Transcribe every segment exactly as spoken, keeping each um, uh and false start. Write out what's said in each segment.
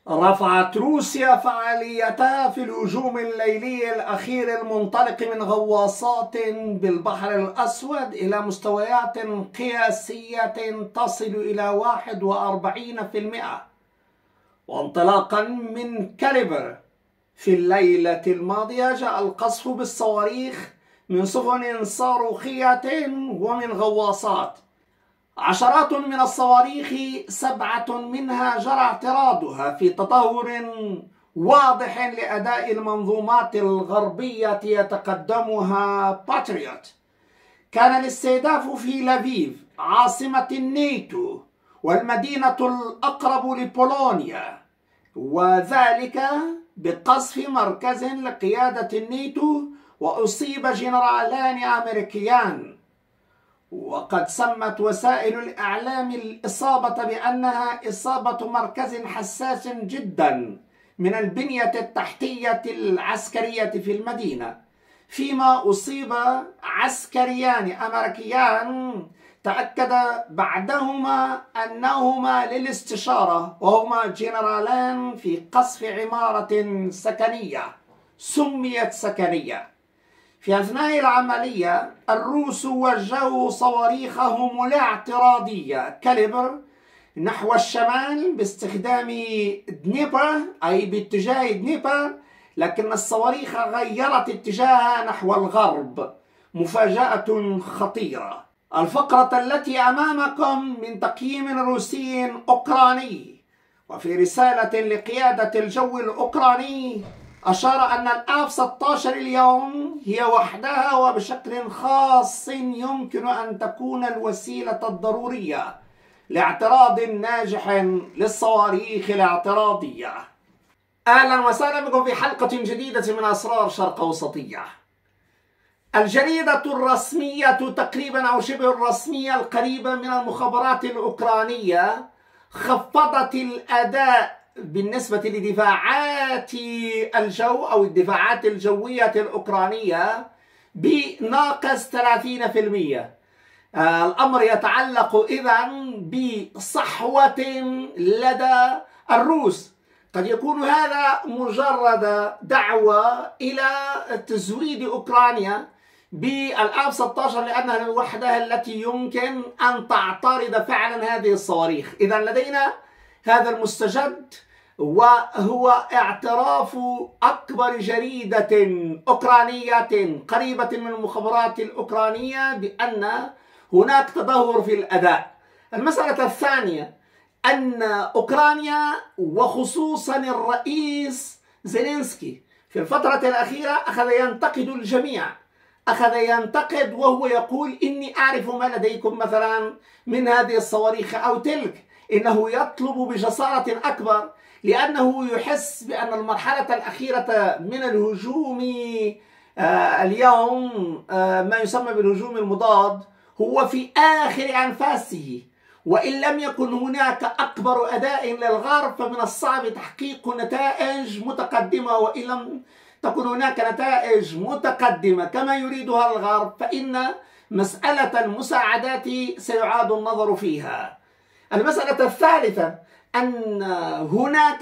رفعت روسيا فعاليتها في الهجوم الليلي الأخير المنطلق من غواصات بالبحر الأسود إلى مستويات قياسية تصل إلى واحد وأربعين بالمئة، وانطلاقا من كاليبر في الليلة الماضية جاء القصف بالصواريخ من سفن صاروخية ومن غواصات. عشرات من الصواريخ، سبعة منها جرى اعتراضها في تطور واضح لأداء المنظومات الغربية يتقدمها باتريوت. كان الاستهداف في لافيف عاصمة الناتو والمدينة الأقرب لبولونيا، وذلك بقصف مركز لقيادة الناتو، وأصيب جنرالان أمريكيان. وقد سمت وسائل الإعلام الإصابة بأنها إصابة مركز حساس جدا من البنية التحتية العسكرية في المدينة، فيما أصيب عسكريان أمريكيان تأكد بعدهما أنهما للاستشارة، وهما جنرالان في قصف عمارة سكنية سميت سكنية. في أثناء العملية الروس وجهوا صواريخهم الاعتراضية كاليبر نحو الشمال باستخدام دنيبر، أي باتجاه دنيبر، لكن الصواريخ غيرت اتجاهها نحو الغرب. مفاجأة خطيرة. الفقرة التي أمامكم من تقييم روسي أوكراني، وفي رسالة لقيادة الجو الأوكراني أشار أن الآف ستة عشر اليوم هي وحدها وبشكل خاص يمكن أن تكون الوسيلة الضرورية لاعتراض ناجح للصواريخ الاعتراضية. أهلا وسهلا بكم في حلقة جديدة من أسرار شرق أوسطية. الجريدة الرسمية تقريبا أو شبه الرسمية القريبة من المخابرات الأوكرانية خفضت الأداء بالنسبة لدفاعات الجو أو الدفاعات الجوية الأوكرانية بناقص ثلاثين بالمئة. الأمر يتعلق إذن بصحوة لدى الروس. قد يكون هذا مجرد دعوة إلى تزويد أوكرانيا بالآف ستة عشر لأنها الوحدة التي يمكن أن تعترض فعلا هذه الصواريخ. إذن لدينا هذا المستجد، وهو اعتراف أكبر جريدة أوكرانية قريبة من المخابرات الأوكرانية بأن هناك تدهور في الأداء. المسألة الثانية أن أوكرانيا وخصوصا الرئيس زيلينسكي في الفترة الأخيرة أخذ ينتقد الجميع، أخذ ينتقد وهو يقول إني أعرف ما لديكم مثلا من هذه الصواريخ أو تلك. إنه يطلب بجسارة أكبر لأنه يحس بأن المرحلة الأخيرة من الهجوم آه اليوم آه ما يسمى بالهجوم المضاد هو في آخر أنفاسه، وإن لم يكن هناك أكبر أداء للغرب فمن الصعب تحقيق نتائج متقدمة، وإن لم تكن هناك نتائج متقدمة كما يريدها الغرب فإن مسألة المساعدات سيعاد النظر فيها. المسألة الثالثة أن هناك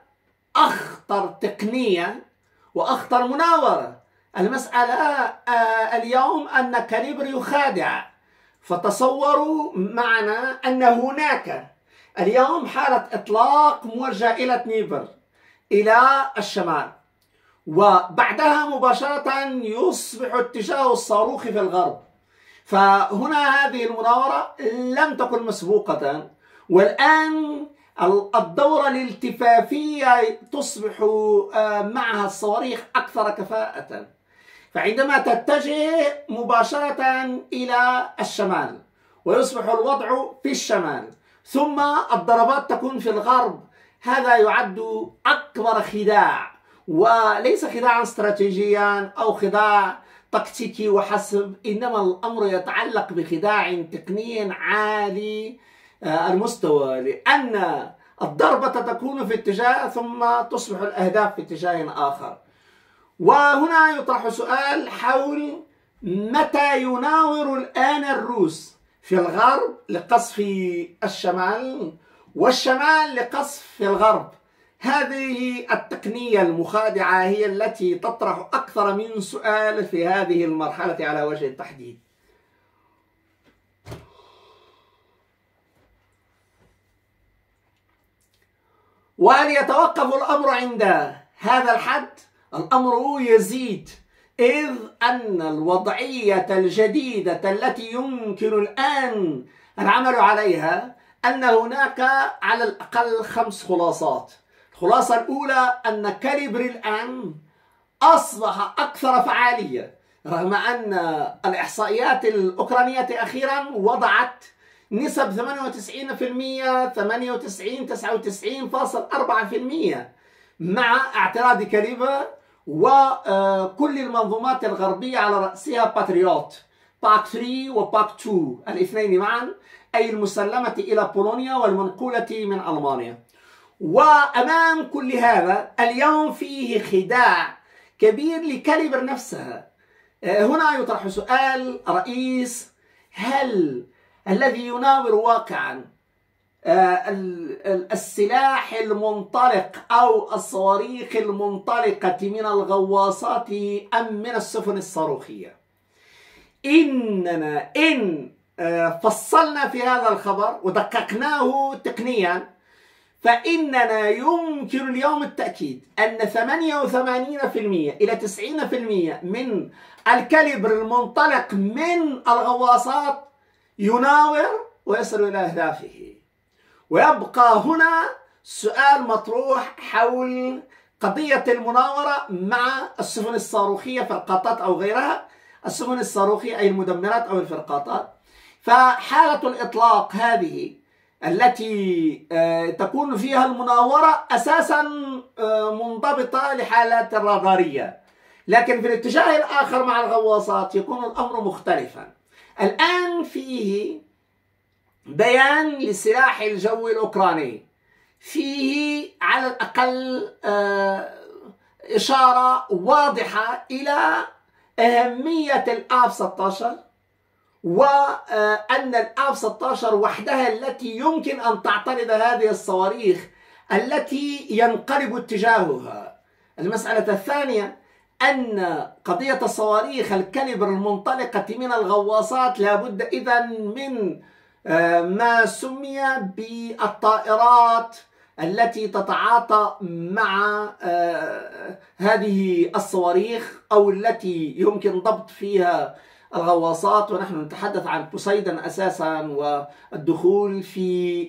أخطر تقنية وأخطر مناورة. المسألة اليوم أن كاليبر يخادع، فتصوروا معنا أن هناك اليوم حالة إطلاق موجهة إلى دنيبر إلى الشمال، وبعدها مباشرة يصبح اتجاه الصاروخ في الغرب. فهنا هذه المناورة لم تكن مسبوقة، والآن الدورة الالتفافية تصبح معها الصواريخ أكثر كفاءة، فعندما تتجه مباشرة إلى الشمال ويصبح الوضع في الشمال ثم الضربات تكون في الغرب، هذا يعد أكبر خداع، وليس خداعا استراتيجيا أو خداع تكتيكي وحسب، إنما الأمر يتعلق بخداع تقني عالي المستوى، لأن الضربة تكون في اتجاه ثم تصبح الأهداف في اتجاه آخر. وهنا يطرح سؤال حول متى يناور الآن الروس في الغرب لقصف الشمال والشمال لقصف الغرب. هذه التقنية المخادعة هي التي تطرح أكثر من سؤال في هذه المرحلة على وجه التحديد. وهل يتوقف الأمر عند هذا الحد؟ الأمر يزيد، إذ أن الوضعية الجديدة التي يمكن الآن العمل عليها أن هناك على الأقل خمس خلاصات. الخلاصة الأولى أن كاليبر الآن أصبح أكثر فعالية، رغم أن الإحصائيات الأوكرانية أخيرا وضعت نسب ثمانية وتسعين بالمئة ثمانية وتسعين تسعة وتسعين فاصلة أربعة بالمئة مع اعتراض كاليبر وكل المنظومات الغربية على رأسها باتريوت باك ثلاثة وباك اثنين الاثنين معا، أي المسلمة إلى بولونيا والمنقولة من ألمانيا. وأمام كل هذا اليوم فيه خداع كبير لكاليبر نفسها. هنا يطرح سؤال رئيس: هل الذي يناور واقعا السلاح المنطلق أو الصواريخ المنطلقة من الغواصات أم من السفن الصاروخية؟ إننا إن فصلنا في هذا الخبر ودققناه تقنيا فإننا يمكن اليوم التأكيد أن ثمانية وثمانين بالمئة إلى تسعين بالمئة من الكاليبر المنطلق من الغواصات يناور ويصل إلى أهدافه. ويبقى هنا سؤال مطروح حول قضية المناورة مع السفن الصاروخية، فرقاطات أو غيرها، السفن الصاروخية أي المدمرات أو الفرقاطات. فحالة الإطلاق هذه التي تكون فيها المناورة أساسا منضبطة لحالات الرادارية، لكن في الاتجاه الآخر مع الغواصات يكون الأمر مختلفا. الآن فيه بيان للسلاح الجوي الأوكراني، فيه على الأقل إشارة واضحة إلى أهمية الآف ستة عشر، وأن الآف ستة عشر وحدها التي يمكن أن تعترض هذه الصواريخ التي ينقلب اتجاهها. المسألة الثانية أن قضية الصواريخ الكاليبر المنطلقة من الغواصات لابد إذن من ما سمي بالطائرات التي تتعاطى مع هذه الصواريخ أو التي يمكن ضبط فيها الغواصات. ونحن نتحدث عن بوسيدون أساسا والدخول في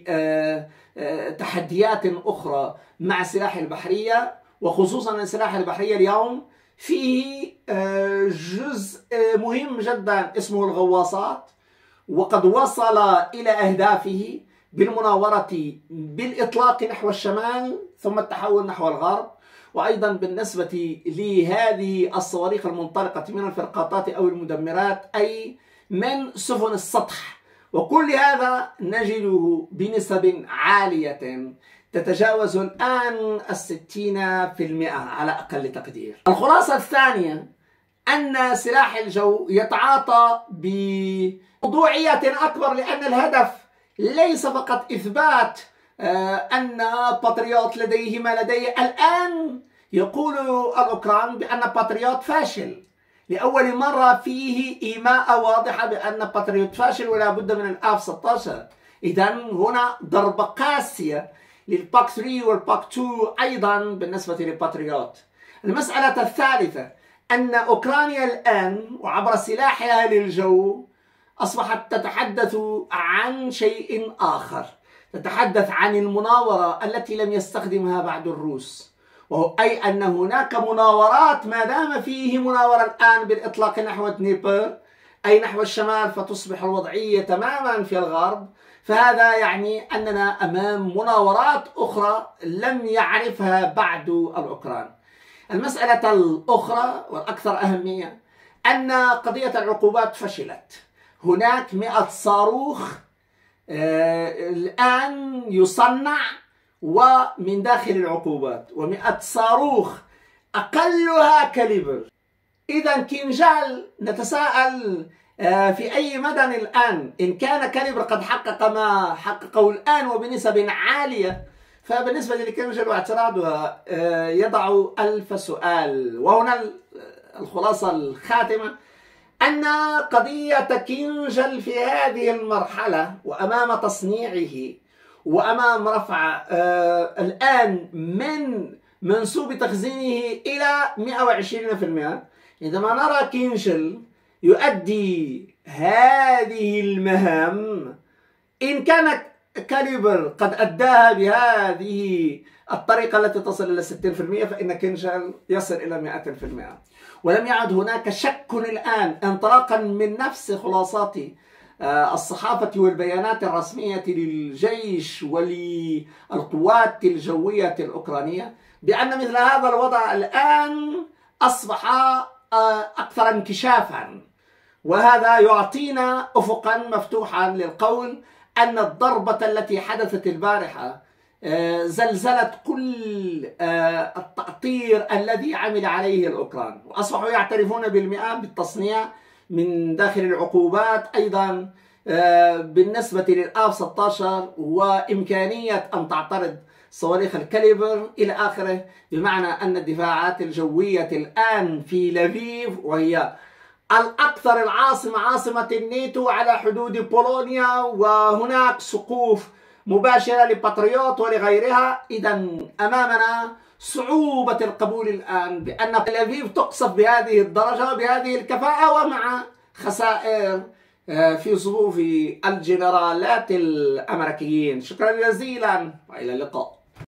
تحديات أخرى مع السلاح البحرية، وخصوصا السلاح البحرية اليوم فيه جزء مهم جدا اسمه الغواصات، وقد وصل إلى أهدافه بالمناورة بالإطلاق نحو الشمال ثم التحول نحو الغرب، وأيضا بالنسبة لهذه الصواريخ المنطلقة من الفرقاطات أو المدمرات أي من سفن السطح. وكل هذا نجده بنسب عالية تتجاوز الآن الستين بالمئة على أقل تقدير. الخلاصة الثانية أن سلاح الجو يتعاطى بموضوعية أكبر، لأن الهدف ليس فقط إثبات أن باتريوت لديه ما لديه. الآن يقول الأوكران بأن باتريوت فاشل، لأول مرة فيه إيماء واضحة بأن باتريوت فاشل ولا بد من الآف ستة عشر. إذن هنا ضربة قاسية للباك ثلاثة والباك اثنين أيضا بالنسبة للباتريوت. المسألة الثالثة أن أوكرانيا الآن وعبر سلاحها للجو أصبحت تتحدث عن شيء آخر، تتحدث عن المناورة التي لم يستخدمها بعد الروس، وهو أي أن هناك مناورات ما دام فيه مناورة الآن بالإطلاق نحو دنيبر أي نحو الشمال فتصبح الوضعية تماما في الغرب، فهذا يعني أننا أمام مناورات أخرى لم يعرفها بعد الأوكران. المسألة الأخرى والأكثر أهمية أن قضية العقوبات فشلت. هناك مئة صاروخ آه الآن يصنع ومن داخل العقوبات، ومئة صاروخ أقلها كاليبر. إذا كينجال نتساءل آه في أي مدى الآن إن كان كاليبر قد حقق ما حققه الآن وبنسب عالية، فبالنسبة لكنجل واعتراضها يضع ألف سؤال. وهنا الخلاصة الخاتمة أن قضية كنجل في هذه المرحلة وأمام تصنيعه وأمام رفع آه الآن من منسوب تخزينه إلى مئة وعشرين بالمئة، عندما نرى كنجل يؤدي هذه المهام، إن كان كاليبر قد أداها بهذه الطريقة التي تصل إلى ستين بالمئة، فإن كنجل يصل إلى مئة بالمئة. ولم يعد هناك شك الآن انطلاقا من نفس خلاصات الصحافة والبيانات الرسمية للجيش وللقوات الجوية الأوكرانية بأن مثل هذا الوضع الآن أصبح أكثر انكشافا. وهذا يعطينا أفقا مفتوحا للقول أن الضربة التي حدثت البارحة زلزلت كل التأطير الذي عمل عليه الأوكران، وأصبحوا يعترفون بالمئة بالتصنيع من داخل العقوبات. أيضا بالنسبة للآف ستة عشر وإمكانية أن تعترض صواريخ الكاليبر إلى آخره، بمعنى أن الدفاعات الجوية الآن في لفيف، وهي الأكثر العاصمة عاصمة الناتو على حدود بولونيا، وهناك سقوف مباشرة لباتريوت ولغيرها. إذا أمامنا صعوبة القبول الآن بأن لفيف تقصف بهذه الدرجة وبهذه الكفاءة ومع خسائر في صفوف الجنرالات الأمريكيين. شكرا جزيلا وإلى اللقاء.